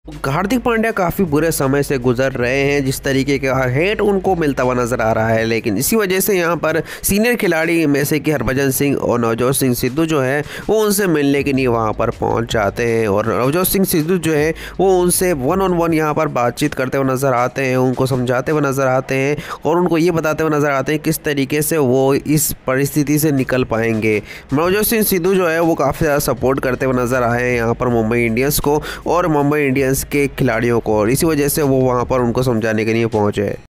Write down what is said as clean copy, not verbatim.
हार्दिक पांड्या काफ़ी बुरे समय से गुजर रहे हैं, जिस तरीके का हेट उनको मिलता हुआ नज़र आ रहा है, लेकिन इसी वजह से यहाँ पर सीनियर खिलाड़ी में से कि हरभजन सिंह और नवजोत सिंह सिद्धू जो है वो उनसे मिलने के लिए वहाँ पर पहुँच जाते हैं। और नवजोत सिंह सिद्धू जो है वो उनसे वन ऑन वन यहाँ पर बातचीत करते हुए नज़र आते हैं, उनको समझाते हुए नज़र आते हैं और उनको ये बताते हुए नज़र आते हैं किस तरीके से वो इस परिस्थिति से निकल पाएंगे। नवजोत सिंह सिद्धू जो है वो काफ़ी ज़्यादा सपोर्ट करते हुए नज़र आए हैं यहाँ पर मुंबई इंडियंस को और मुंबई इंडियंस के खिलाड़ियों को, और इसी वजह से वो वहाँ पर उनको समझाने के लिए पहुँचे।